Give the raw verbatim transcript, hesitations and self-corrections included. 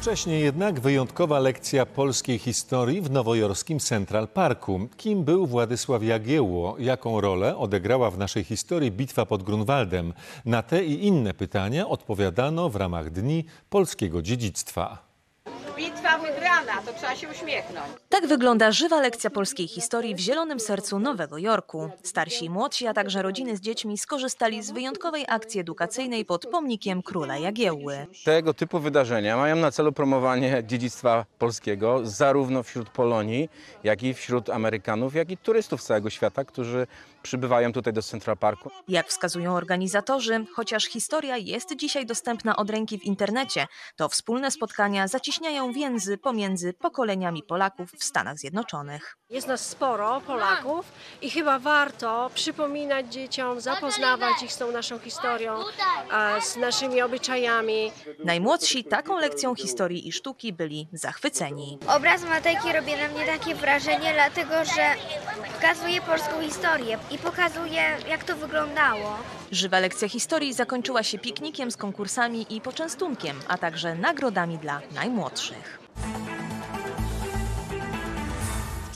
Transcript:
Wcześniej jednak wyjątkowa lekcja polskiej historii w nowojorskim Central Parku. Kim był Władysław Jagiełło? Jaką rolę odegrała w naszej historii bitwa pod Grunwaldem? Na te i inne pytania odpowiadano w ramach Dni Polskiego Dziedzictwa. Bitwa wygrana, to trzeba się uśmiechnąć. Tak wygląda żywa lekcja polskiej historii w zielonym sercu Nowego Jorku. Starsi i młodsi, a także rodziny z dziećmi skorzystali z wyjątkowej akcji edukacyjnej pod pomnikiem króla Jagiełły. Tego typu wydarzenia mają na celu promowanie dziedzictwa polskiego zarówno wśród Polonii, jak i wśród Amerykanów, jak i turystów z całego świata, którzy przybywają tutaj do Central Parku. Jak wskazują organizatorzy, chociaż historia jest dzisiaj dostępna od ręki w internecie, to wspólne spotkania zacieśniają więzy pomiędzy pokoleniami Polaków w Stanach Zjednoczonych. Jest nas sporo, Polaków, i chyba warto przypominać dzieciom, zapoznawać ich z tą naszą historią, z naszymi obyczajami. Najmłodsi taką lekcją historii i sztuki byli zachwyceni. Obraz Matejki robi na mnie takie wrażenie, dlatego że pokazuje polską historię i pokazuje, jak to wyglądało. Żywa lekcja historii zakończyła się piknikiem z konkursami i poczęstunkiem, a także nagrodami dla najmłodszych.